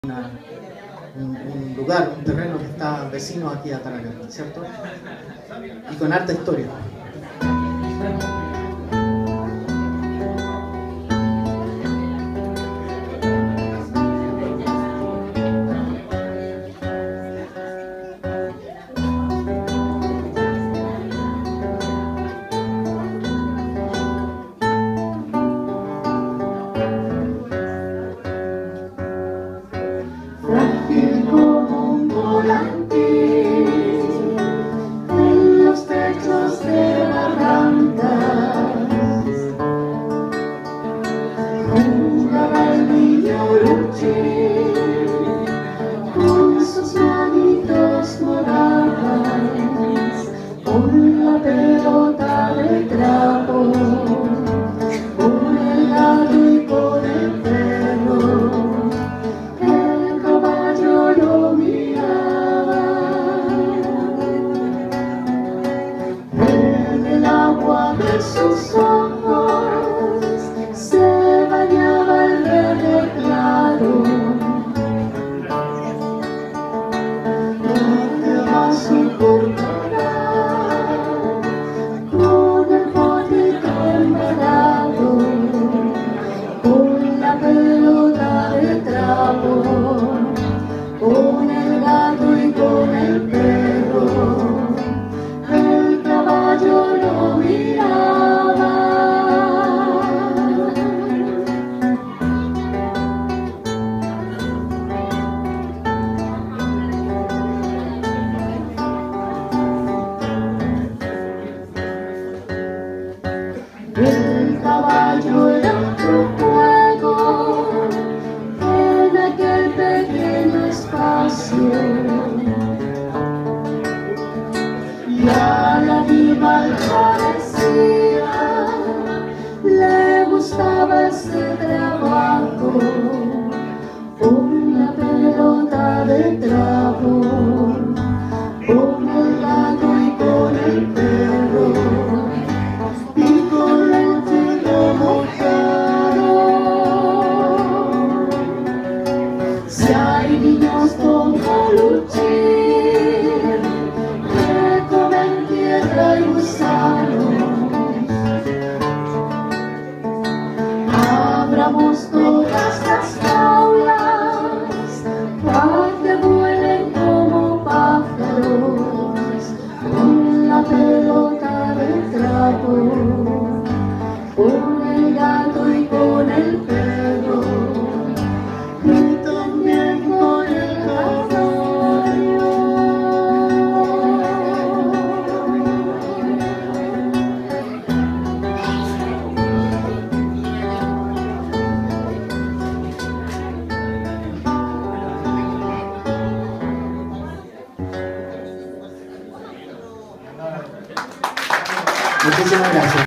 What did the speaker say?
un lugar, un terreno que está vecino aquí a Tarapacá, ¿cierto? Y con harta historia. Frágil como un volantín en los techos de barrancas, jugaba el niño Luchín con sus manitos moradas, con la pelota de trapo, con el gato y con el perro. Lo miraba en el agua de sus ojos, se bañaba el verde claro. Bateaba su cortada con el potito embalado, con la pelota de trapo, con el gato y con el perro. El caballo lo miraba. El caballo era otro juego en aquel pequeño espacio, y al animal parecía le gustaba ese trabajo, con la pelota de trapo, con el gato y con el perro, y con el pelo mojado. Si hay niños como Luchín que comen tierra y gusanos, abramos todas las jaulas para que vuelen como pájaros, con la pelota de trapo, con el gato y con el perro, y también con el caballo. Muchísimas gracias.